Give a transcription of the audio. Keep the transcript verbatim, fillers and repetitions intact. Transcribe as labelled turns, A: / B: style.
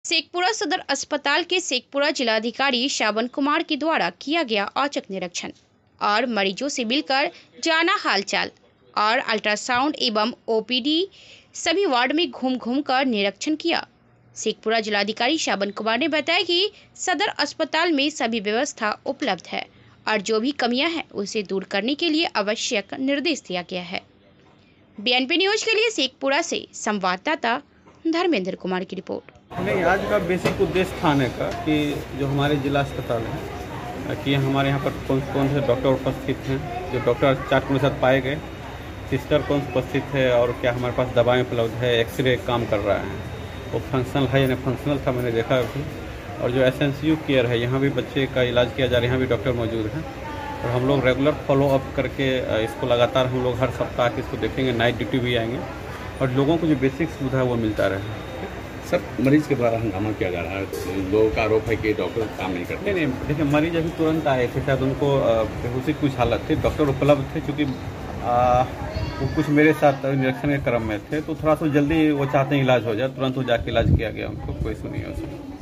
A: शेखपुरा सदर अस्पताल के शेखपुरा जिलाधिकारी श्रावण कुमार के द्वारा किया गया औचक निरीक्षण और मरीजों से मिलकर जाना हालचाल और अल्ट्रासाउंड एवं ओपीडी सभी वार्ड में घूम घूम कर निरीक्षण किया। शेखपुरा जिलाधिकारी श्रावण कुमार ने बताया कि सदर अस्पताल में सभी व्यवस्था उपलब्ध है और जो भी कमियां हैं उसे दूर करने के लिए आवश्यक निर्देश दिया गया है। बीएनपी न्यूज के लिए शेखपुरा से संवाददाता धर्मेंद्र कुमार की रिपोर्ट।
B: नहीं, आज का बेसिक उद्देश्य था आने का कि जो हमारे जिला अस्पताल है कि हमारे यहाँ पर कौन कौन से डॉक्टर उपस्थित हैं, जो डॉक्टर चार्ट के साथ पाए गए, सिस्टर कौन उपस्थित है और क्या हमारे पास दवाएं उपलब्ध है, एक्सरे काम कर रहा है, वो फंक्शनल है या नहीं फंक्शनल था मैंने देखा अभी। और जो एसएनसीयू केयर है यहाँ भी बच्चे का इलाज किया जा रहा है, यहाँ भी डॉक्टर मौजूद हैं और हम लोग रेगुलर फॉलो अप करके इसको लगातार हम लोग हर सप्ताह के इसको देखेंगे, नाइट ड्यूटी भी आएंगे और लोगों को जो बेसिक सुविधा है वो मिलता रहे।
C: सर, मरीज के द्वारा हंगामा किया जा रहा है, लोगों का आरोप है कि डॉक्टर काम नहीं करते।
B: नहीं नहीं देखिए, मरीज अभी तुरंत आए थे, शायद उनको बेहोशी कुछ हालत थी, डॉक्टर उपलब्ध थे, चूँकि वो कुछ मेरे साथ निरीक्षण के क्रम में थे तो थोड़ा सा जल्दी वो चाहते हैं इलाज हो जाए, तुरंत वो जाके इलाज किया गया, उनको कोई इशू नहीं है उसमें।